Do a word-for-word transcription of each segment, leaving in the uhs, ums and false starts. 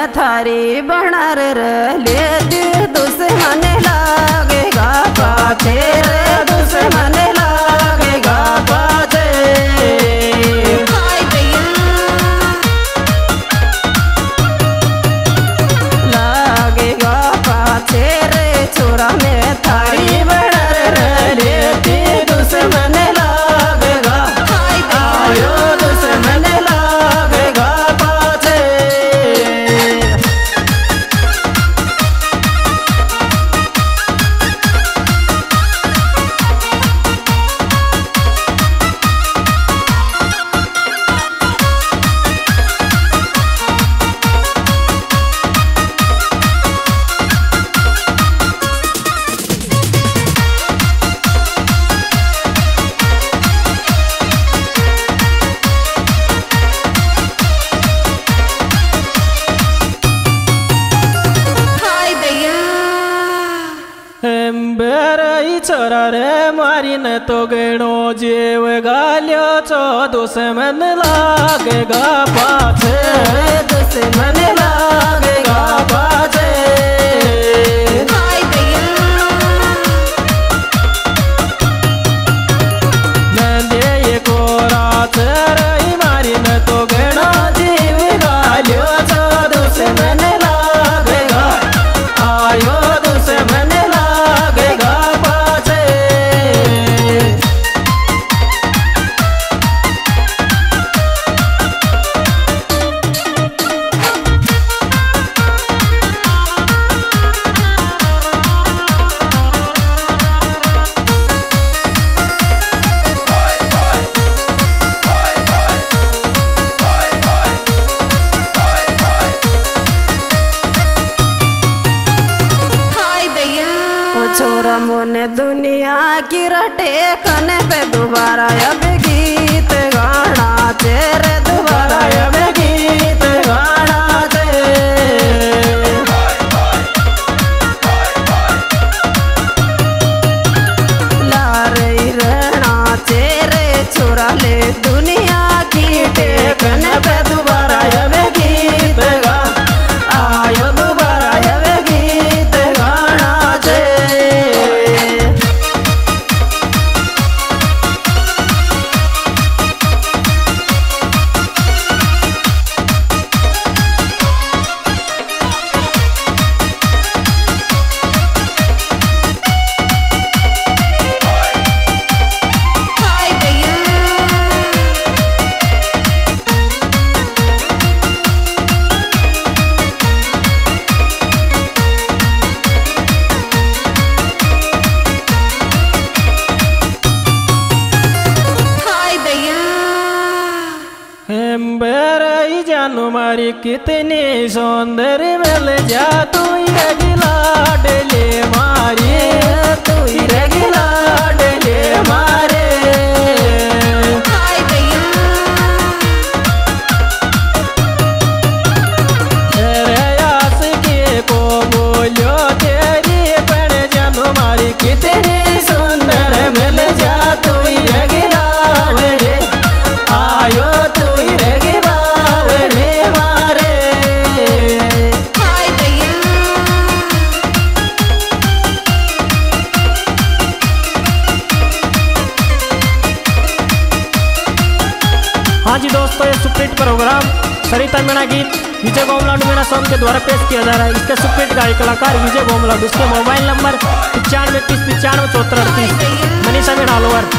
थारी बणार ले दुश्मन लागेगा पाछे रे दुश्मन लागेगा पाछे लागेगा पाछे रे छोरा में थारी बणार ले दुश्मन लागेगा आयो दुश्मन लागेगा पाछे छोरा रे मारीन तो गणो जीव गालियो चो दुश्मन लागेगा पाछे दुश्मन लागेगा पाछे नंदे ये कोरा चरई मारीन तो गणो जीव गालियो चो दुश्मन लागेगा आयो दुश्मन लागेगा छोरा मोने दुनिया की रटे कने पे दोबारा अब गीत गाना तेरे दोबारा अब गीत गाना ते लारे रहना तेरे छोरा ले दुनिया की टेकन पे दोबारा अब गीत गा आयो दोबारा अब गीत गाना ते जानू मारी कितनी सौंदर्य मिल जा तू रगिला डले मारी तू रगिला डले मारे तेरे आस के को बोलो तेरी पर जानू मारी कितनी सुंदर मिल जा तू रगिला रे आयो तू रगिला हाँ जी दोस्तों, ये सुपरहिट प्रोग्राम सरिता मीणा गीत विजय गोमलाडू मीणा सॉन्ग के द्वारा पेश किया जा रहा है। इसके सुपरहिट गायक कलाकार विजय गोमलाडू। इसके मोबाइल नंबर पचानवे तीस पचानवे चौहत्तर अड़तीस। मनीषा मीणा ऑलओवर।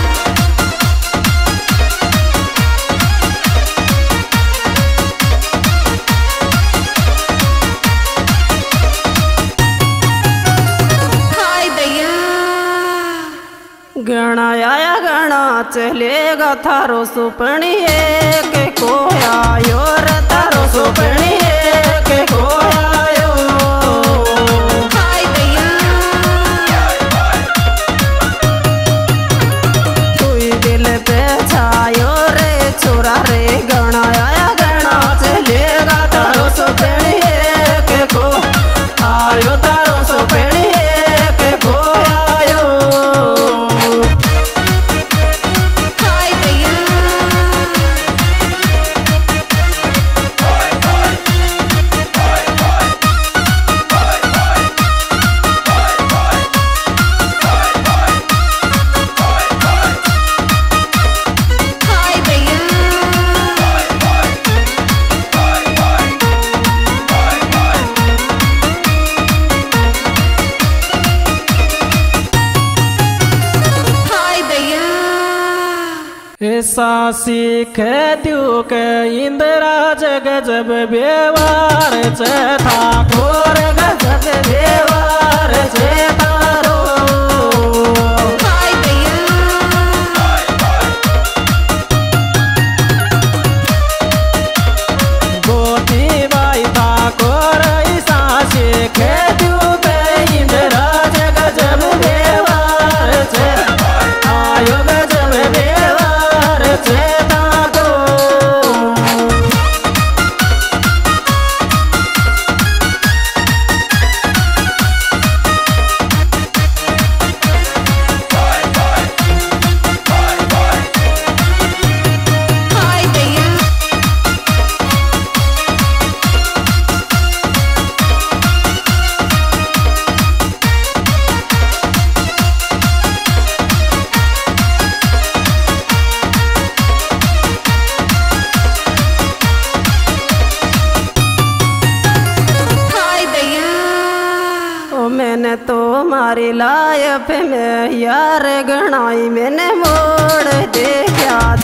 गणा आया गणा चलेगा थारो सुपनी के कोया यो रे थारो सुपनी के कोया यो तू दिल पे छायो रे छोरा रे गणा आया गणा चलेगा थारो सुपनी के को आयो थारो सुपनी के कोया ईसा सीख द्यू के इंदिरा जग जब व्यवहार चे ठाकुर गजब व्यवहार चे तारो गोती बाई ठाकुर ईसा सीख द्यू के इंदिरा जग जब व्यवहार चे आयो गजब व्यवहार चे तारो मैंने तो मारी लाइफ में यार गणाई मैंने मोड़ दे क्या